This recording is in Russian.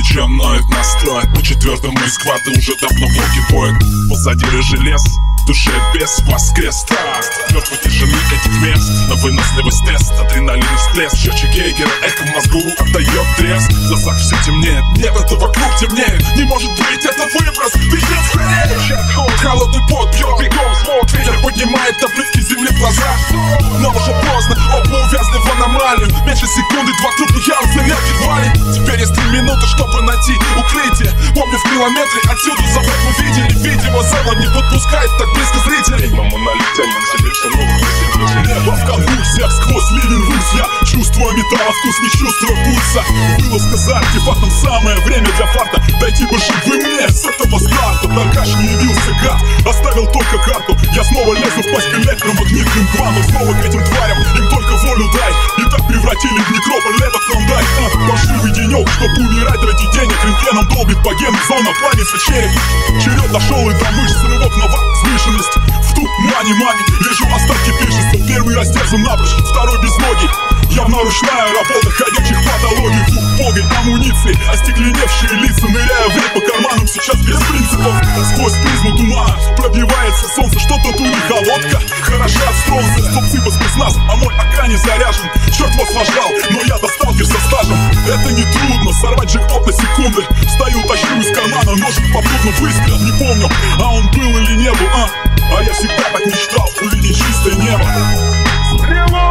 чем ноет настрой. По четвертому из квады уже давно блоки поет. Позади рыжий лес, в душе без воскрес страст. Мертвы тишины этих мест, на выносливость тест. Адреналин и всплеск, счетчик Гейгера, эхо в мозгу отдает треск. В глазах все темнеет, нет, это вокруг темнеет. Не может быть, это выброс, пиздец скорее. Холодный пот бьет бегом, смог. Ветер поднимает таблетки земли в глазах. Но уже поздно, оба увязли в аномалию. Меньше секунды, два трупных ярус энергии валит. Теперь есть 3 минуты, чтобы найти укрытие. Помню, в километре отсюда завод мы видели. Видимо, зала не подпускает так близко зрителей. Но мы налетели на себе все новые силы. Небо в конвульсиях, сквозь ливень рвусь я. Чувствую металла, вкус, не чувствую пульса. Вылазка за артефактом, самое время для фарта. Дайте бы живым мне с этого старта. Торгаш не явился, гад, оставил только карту. Я снова лезу в пасть к электромагнитным квантам. Снова к этим тварям, им только волю дай. И так превратили в некрополь этот клондайк. Паршивый денек, чтоб умирать ради денег. Рентгеном долбит по гену, зона плавится череп. Черед дошел и до мышц, рывок на возвышенность. В тумане мани, вижу остатки пиршества. Первый растерзан напрочь, второй безногий. Явно ручная работа ходячих патологий. Фух, погонь, амуниции, остекленевшие лица. Ныряя в рейд по карманам, сейчас без принципов. Сквозь призму тумана пробивается солнце. Что-то у них, а водка хороша от стронца. Стопцы по спецназ, а мой АК не заряжен. Черт вас вождал, но я досталкер со стажем. Это не трудно, сорвать джекпот на секунды. Встаю, тащу из кармана ножик, попутно выстрел. Не помню, а он был или не был, а я всегда так мечтал увидеть чистое небо.